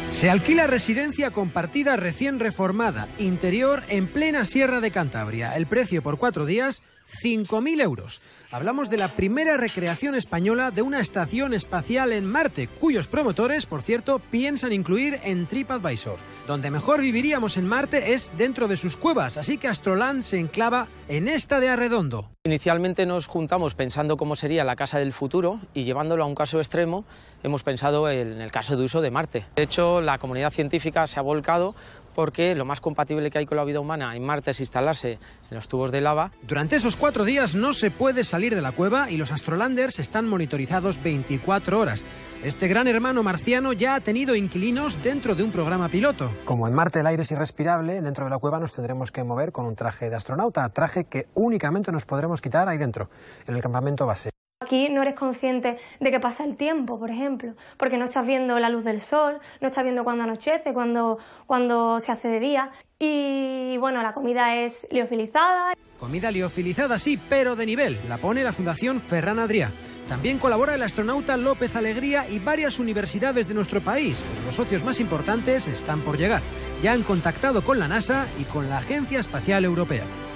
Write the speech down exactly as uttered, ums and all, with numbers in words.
Se alquila residencia compartida recién reformada, interior en plena Sierra de Cantabria. El precio por cuatro días, cinco mil euros. Hablamos de la primera recreación española de una estación espacial en Marte, cuyos promotores, por cierto, piensan incluir en TripAdvisor. Donde mejor viviríamos en Marte es dentro de sus cuevas, así que Astroland se enclava en esta de Arredondo. Inicialmente nos juntamos pensando cómo sería la casa del futuro y llevándolo a un caso extremo hemos pensado en el caso de uso de Marte. De hecho, la comunidad científica se ha volcado porque lo más compatible que hay con la vida humana en Marte es instalarse en los tubos de lava. Durante esos cuatro días no se puede salir de la cueva y los astrolanders están monitorizados veinticuatro horas. Este gran hermano marciano ya ha tenido inquilinos dentro de un programa piloto. Como en Marte el aire es irrespirable, dentro de la cueva nos tendremos que mover con un traje de astronauta, traje que únicamente nos podremos quitar ahí dentro, en el campamento base. Aquí no eres consciente de que pasa el tiempo, por ejemplo, porque no estás viendo la luz del sol, no estás viendo cuando anochece, cuando, cuando se hace de día. Y bueno, la comida es liofilizada. Comida liofilizada sí, pero de nivel. La pone la Fundación Ferran Adrià. También colabora el astronauta López Alegría y varias universidades de nuestro país, pero los socios más importantes están por llegar. Ya han contactado con la NASA y con la Agencia Espacial Europea.